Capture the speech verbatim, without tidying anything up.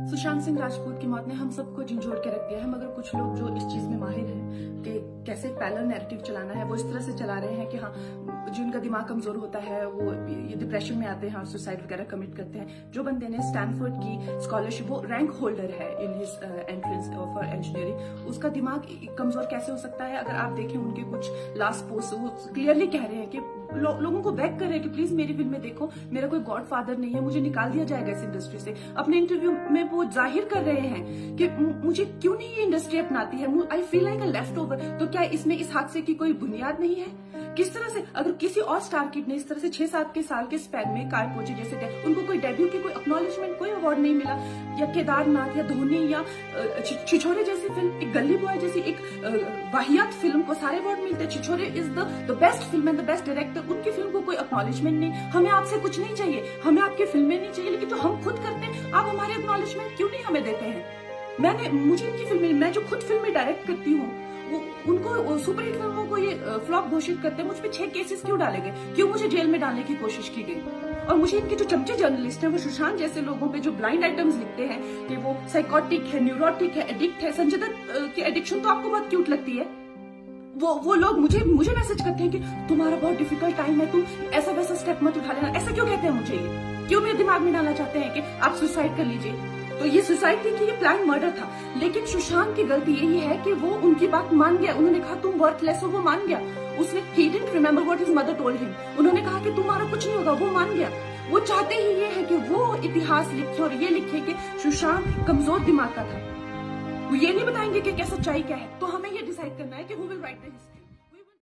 सुशांत सिंह राजपूत की मौत ने हम सबको झंझोड़ के रख दिया है, मगर कुछ लोग जो इस चीज में माहिर हैं कि कैसे पैरेलल नैरेटिव चलाना है, वो इस तरह से चला रहे हैं कि हाँ, जिनका दिमाग कमजोर होता है वो ये डिप्रेशन में आते हैं और सुसाइड वगैरह कमिट करते हैं। जो बंदे ने स्टैनफोर्ड की स्कॉलरशिप, वो रैंक होल्डर है in his entrance for engineering, उसका दिमाग कमजोर कैसे हो सकता है? अगर आप देखें उनके कुछ लास्ट पोस्ट, वो क्लियरली कह रहे हैं कि लो, लोगों को बैक कर रहे हैं कि प्लीज मेरी फिल्म में देखो, मेरा कोई गॉड फादर नहीं है, मुझे निकाल दिया जाएगा इस इंडस्ट्री से। अपने इंटरव्यू में वो जाहिर कर रहे हैं कि मुझे क्यों नहीं ये इंडस्ट्री अपनाती है, I feel like a left over. तो क्या इसमें इस हादसे की कोई बुनियाद नहीं है? किस तरह से अगर किसी और स्टार किड ने इस तरह से छह सात के साल के स्पैन में काय पोची जैसे थे, उनको कोई डेब्यू की कोई एक्नॉलेजमेंट, कोई अवार्ड नहीं मिला, या केदारनाथ या धोनी या छिछोरे जैसी फिल्म, एक गली बॉय जैसी एक वाहियात फिल्म को सारे अवार्ड मिलते हैं। Chhichhore is the the best film and the best director, उनकी फिल्म को कोई एक्नॉलेजमेंट नहीं। हमें आपसे कुछ नहीं चाहिए, हमें आपकी फिल्में नहीं चाहिए, लेकिन जो हम खुद करते हैं आप हमारे एक्नॉलेजमेंट क्यों नहीं हमें देते हैं? मैंने मुझे इनकी फिल्में, मैं जो खुद फिल्में डायरेक्ट करती हूँ, वो उनको सुपरहिट फिल्मों को ये फ्लॉप घोषित करते हैं। मुझ पे छह केसेस क्यों डाले गए? क्यों मुझे जेल में डालने की कोशिश की गई? और मुझे इनके जो चमचे जर्नलिस्ट हैं, वो सुशांत जैसे लोगों पे जो ब्लाइंड आइटम्स लिखते हैं कि वो साइकोटिक है, न्यूरोटिक है, एडिक्ट है। संजय दत्त की एडिक्शन तो आपको बहुत क्यूट लगती है। वो वो लोग मुझे मुझे मैसेज करते हैं कि तुम्हारा बहुत डिफिकल्ट टाइम है, तुम ऐसा वैसा स्टेप मत उठा लेना। ऐसा क्यों कहते हैं मुझे? ये क्यों मेरे दिमाग में डालना चाहते हैं कि आप सुसाइड कर लीजिए? तो ये सुसाइड थी कि ये प्लान मर्डर था? लेकिन सुशांत की गलती यही है कि वो उनकी बात मान गया। उन्होंने कहा तुम वर्थलेस हो, वो मान गया। उसने he didn't remember what his mother told him। उन्होंने कहा कि तुम्हारा कुछ नहीं होगा, वो मान गया। वो चाहते ही ये है कि वो इतिहास लिखे और ये लिखे कि सुशांत कमजोर दिमाग का था। वो ये नहीं बताएंगे कि क्या सच्चाई क्या है। तो हमें ये डिसाइड करना है कि who will write the history।